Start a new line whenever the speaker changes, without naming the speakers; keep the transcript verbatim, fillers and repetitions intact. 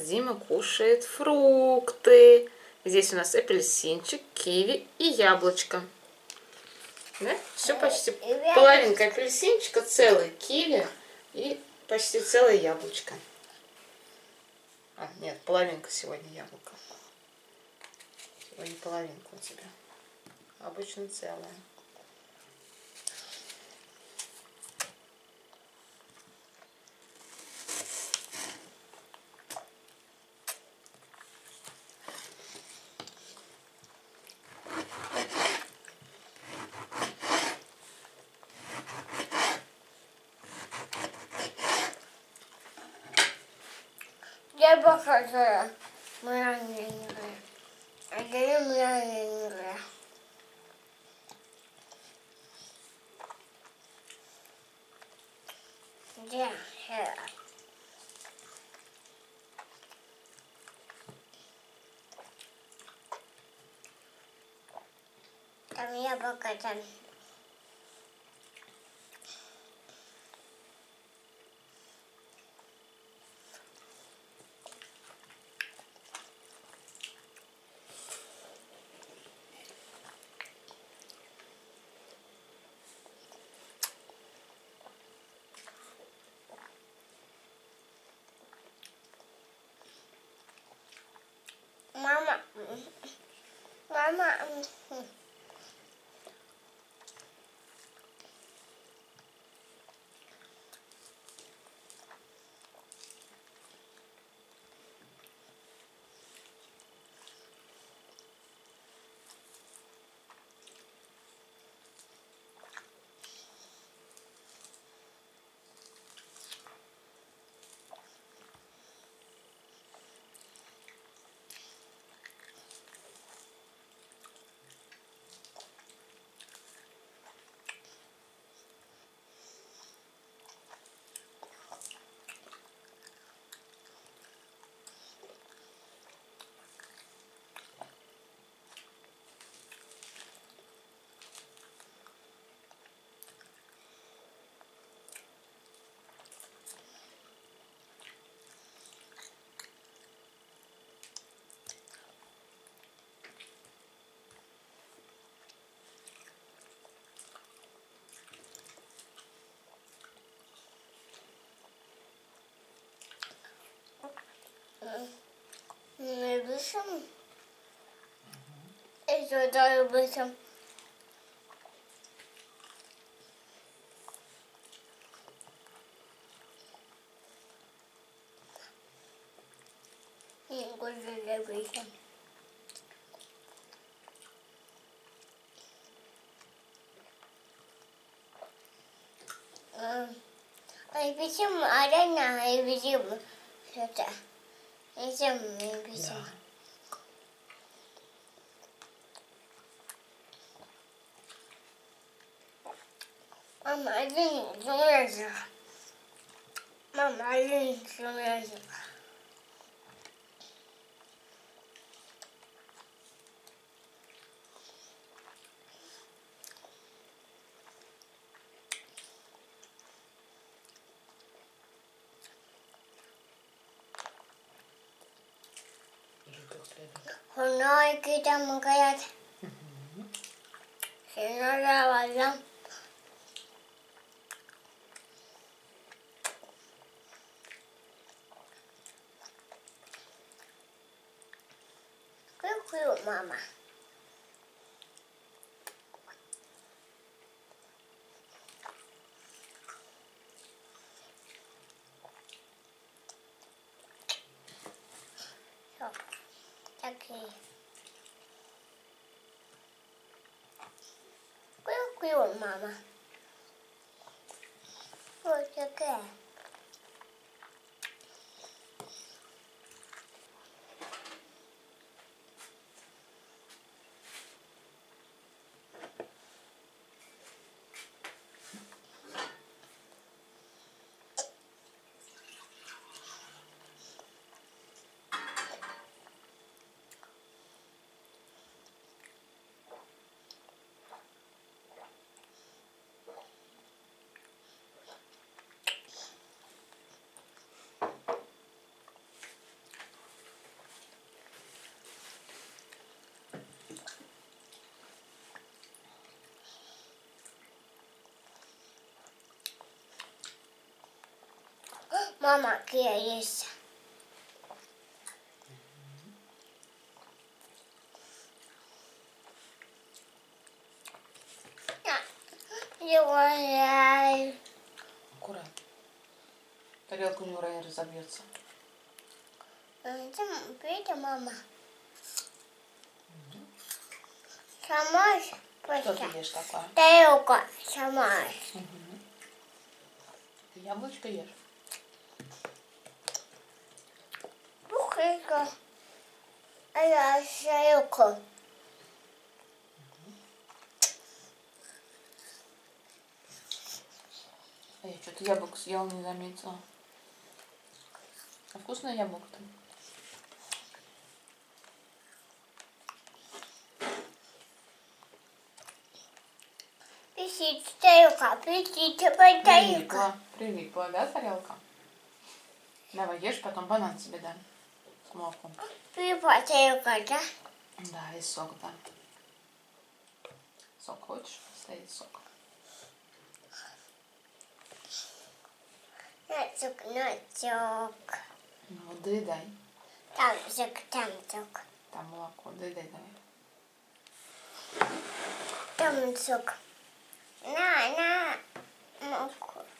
Дима кушает фрукты. Здесь у нас апельсинчик, киви и яблочко. Да? Все почти. Половинка апельсинчика, целый киви и почти целое яблочко. А, нет, половинка сегодня яблоко. Сегодня половинка у тебя. Обычно целая.
Я похожа маленькая, а я маленькая. Где? Там яблоко там. Мама, мама, не быстрым. Это даже быстрым. Не буду быстрым. Ай, почему арена, ай, почему что-то? Почему, почему? Мама, один железо. Мама, один железо. Хурной китам каят. Синара валям. Ку-ку, мама. Все, такие. Ку-ку, мама. Вот такая. Мама, где есть? Юрай.
Аккуратно. Тарелка у него разобьется.
Видите, мама? Сама
Что ты ешь такое?
тарелка сама.
Угу. Ты яблочко ешь?
Бухлика. А я тарелку.
А я что-то яблоко съела, не заметила. А вкусное яблоко-то?
Пишите тарелка, пишите тарелка.
Прилипла. Прилипла, да, тарелка? Давай ешь, потом банан тебе дам. С молоком.
Прилипла тарелка, да?
Да, и сок дам. Сок хочешь? Стоит сок.
Нацук, нацук.
Ну вот доедай.
Там цук, там цук.
Там молоко. Доедай давай.
Там цук. На, на. Молоко.